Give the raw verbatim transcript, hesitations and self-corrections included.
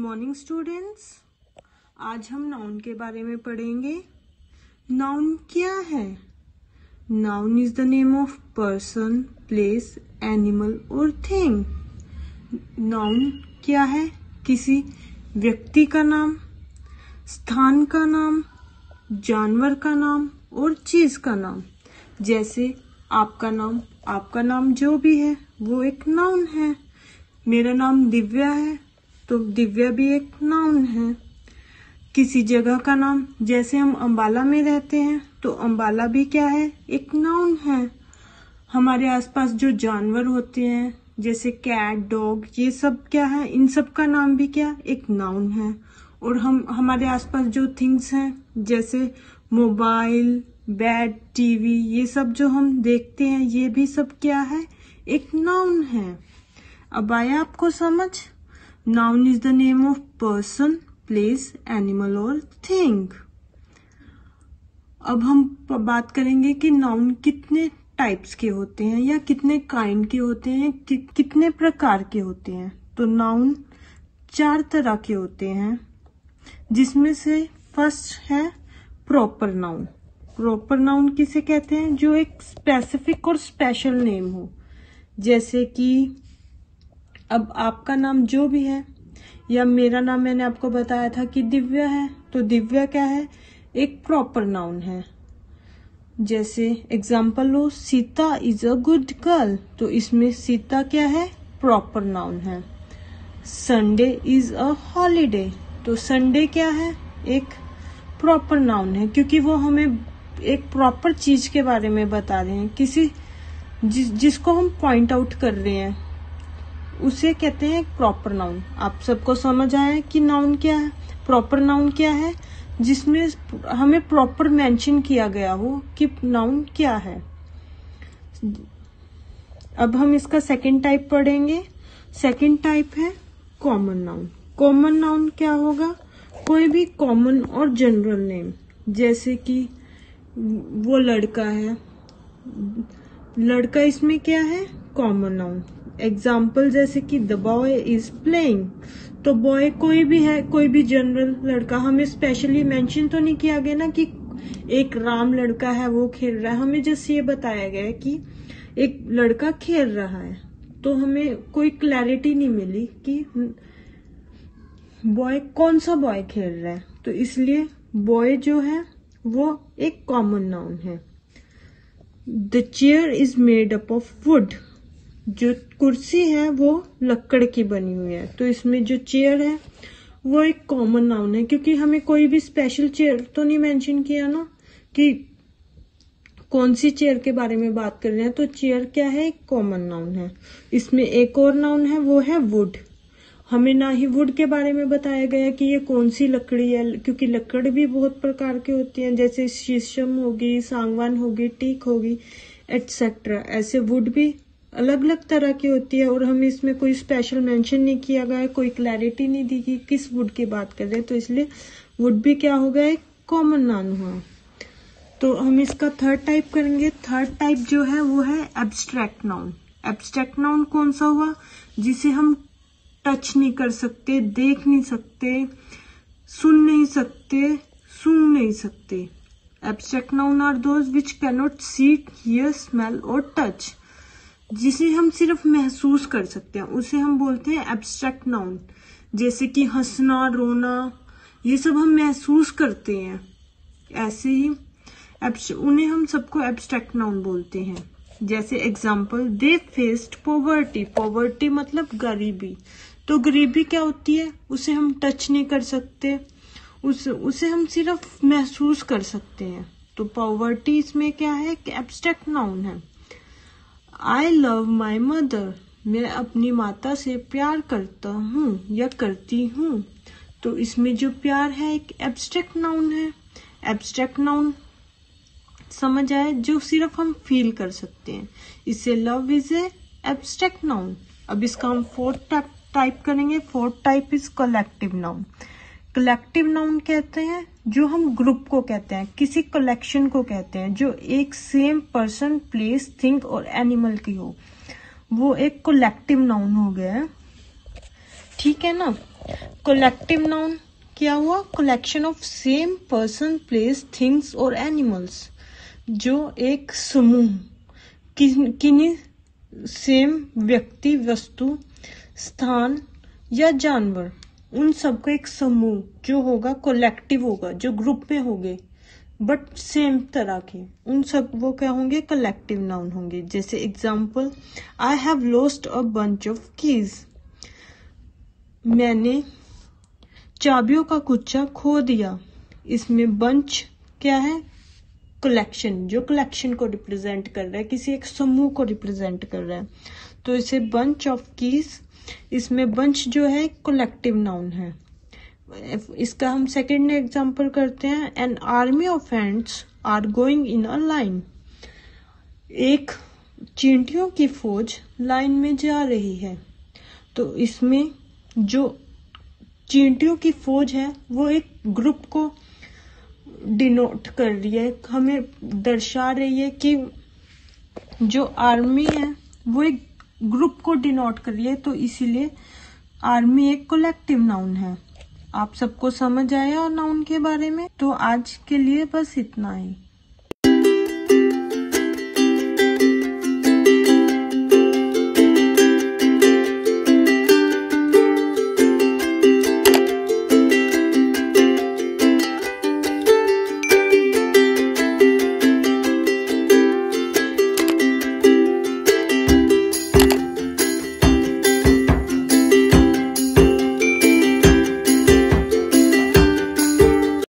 Morning students, आज हम noun के बारे में पढ़ेंगे। नाउन क्या है? Noun is the name of person, place, animal और थिंग। नाउन क्या है? किसी व्यक्ति का नाम, स्थान का नाम, जानवर का नाम और चीज का नाम। जैसे आपका नाम, आपका नाम जो भी है वो एक नाउन है। मेरा नाम दिव्या है तो दिव्या भी एक नाउन है। किसी जगह का नाम, जैसे हम अंबाला में रहते हैं तो अंबाला भी क्या है? एक नाउन है। हमारे आसपास जो जानवर होते हैं जैसे कैट, डॉग, ये सब क्या है? इन सब का नाम भी क्या? एक नाउन है। और हम हमारे आसपास जो थिंग्स हैं जैसे मोबाइल, बेड, टीवी, ये सब जो हम देखते हैं ये भी सब क्या है? एक नाउन है। अब आया आपको समझ? Noun is the name of person, place, animal और थिंग। अब हम बात करेंगे कि नाउन कितने टाइप्स के होते हैं या कितने काइंड के होते हैं, कि, कितने प्रकार के होते हैं। तो नाउन चार तरह के होते हैं, जिसमें से फर्स्ट है प्रॉपर नाउन। प्रॉपर नाउन किसे कहते हैं? जो एक स्पेसिफिक और स्पेशल नेम हो। जैसे कि अब आपका नाम जो भी है या मेरा नाम मैंने आपको बताया था कि दिव्या है, तो दिव्या क्या है? एक प्रॉपर नाउन है। जैसे एग्जाम्पल लो, Sita is a good girl, तो इसमें सीता क्या है? प्रॉपर नाउन है। संडे इज अ हॉलीडे, तो संडे क्या है? एक प्रॉपर नाउन है, क्योंकि वो हमें एक प्रॉपर चीज के बारे में बता रहे हैं। किसी जिस जिसको हम पॉइंट आउट कर रहे हैं उसे कहते हैं प्रॉपर नाउन। आप सबको समझ आया कि नाउन क्या है? प्रॉपर नाउन क्या है? जिसमें हमें प्रॉपर मेंशन किया गया हो कि नाउन क्या है। अब हम इसका सेकंड टाइप पढ़ेंगे। सेकंड टाइप है कॉमन नाउन। कॉमन नाउन क्या होगा? कोई भी कॉमन और जनरल नेम। जैसे कि वो लड़का है, लड़का इसमें क्या है? Common noun. एग्जाम्पल जैसे कि द बॉय इज प्लेइंग, तो बॉय कोई भी है, कोई भी जनरल लड़का। हमें स्पेशली मेंशन तो नहीं किया गया ना कि एक राम लड़का है वो खेल रहा है। हमें जस्ट ये बताया गया है कि एक लड़का खेल रहा है, तो हमें कोई क्लैरिटी नहीं मिली कि बॉय कौन सा बॉय खेल रहा है। तो इसलिए बॉय जो है वो एक कॉमन नाउन है। The chair is made up of wood, जो कुर्सी है वो लकड़ की बनी हुई है, तो इसमें जो चेयर है वो एक कॉमन नाउन है, क्योंकि हमें कोई भी स्पेशल चेयर तो नहीं मेंशन किया ना कि कौन सी चेयर के बारे में बात कर रहे हैं। तो चेयर क्या है? एक कॉमन नाउन है। इसमें एक और नाउन है, वो है वुड। हमें ना ही वुड के बारे में बताया गया कि ये कौन सी लकड़ी है, क्योंकि लकड़ भी बहुत प्रकार की होती हैं, जैसे शीशम होगी, सागवान होगी, टीक होगी, एटसेट्रा। ऐसे वुड भी अलग अलग तरह की होती है और हमें इसमें कोई स्पेशल मेंशन नहीं किया गया है, कोई क्लैरिटी नहीं दी कि किस वुड की बात कर रहे हैं। तो इसलिए वुड भी क्या होगा? एक कॉमन नाउन हुआ। तो हम इसका थर्ड टाइप करेंगे। थर्ड टाइप जो है वो है एब्स्ट्रैक्ट नाउन। एब्स्ट्रैक्ट नाउन कौन सा हुआ? जिसे हम टच नहीं कर सकते, देख नहीं सकते, सुन नहीं सकते, सूंघ नहीं सकते। Abstract noun are those which can not see, hear, smell और टच। जिसे हम सिर्फ महसूस कर सकते हैं उसे हम बोलते हैं एब्स्ट्रैक्ट नाउन। जैसे कि हंसना, रोना, ये सब हम महसूस करते हैं, ऐसे ही उन्हें हम सबको एब्स्ट्रैक्ट नाउन बोलते हैं। जैसे example, they faced poverty. Poverty मतलब गरीबी, तो गरीबी क्या होती है? उसे हम टच नहीं कर सकते, उस उसे हम सिर्फ महसूस कर सकते हैं। तो पॉवर्टी इसमें क्या है? कि एब्स्ट्रैक्ट नाउन है। आई लव माई मदर, मैं अपनी माता से प्यार करता हूँ या करती हूँ, तो इसमें जो प्यार है एक एब्स्ट्रैक्ट नाउन है। एब्स्ट्रैक्ट नाउन समझ आए? जो सिर्फ हम फील कर सकते हैं, इससे love is a abstract noun. अब इसका हम फोर्थ टाइप करेंगे। Fourth type is collective noun. Collective noun कहते हैं जो हम ग्रुप को कहते हैं, किसी कलेक्शन को कहते हैं जो एक सेम पर्सन, प्लेस, थिंग और एनिमल की हो, वो एक कलेक्टिव नाउन हो गया है। ठीक है ना? कलेक्टिव नाउन क्या हुआ? Collection of same person, place, things और एनिमल्स, जो एक समूह किन किन्हीं सेम व्यक्ति, वस्तु, स्थान या जानवर, उन सबका एक समूह जो होगा कलेक्टिव होगा, जो ग्रुप में होंगे बट सेम तरह के, उन सब वो क्या होंगे? कलेक्टिव नाउन होंगे। जैसे example, I have lost a bunch of keys, मैंने चाबियों का गुच्छा खो दिया। इसमें बंच क्या है? कलेक्शन, जो कलेक्शन को रिप्रेजेंट कर रहा है, किसी एक समूह को रिप्रेजेंट कर रहा है, तो इसे बंच ऑफ कीज, इसमें बंच जो है कलेक्टिव नाउन है। इसका हम सेकेंड एग्जांपल करते हैं, an army of ants are going in a line, एक चींटियों की फौज लाइन में जा रही है। तो इसमें जो चींटियों की फौज है वो एक ग्रुप को डिनोट कर रही है, हमें दर्शा रही है कि जो आर्मी है वो एक ग्रुप को डिनोट कर रही है, तो इसीलिए आर्मी एक कलेक्टिव नाउन है। आप सबको समझ आया नाउन के बारे में? तो आज के लिए बस इतना ही।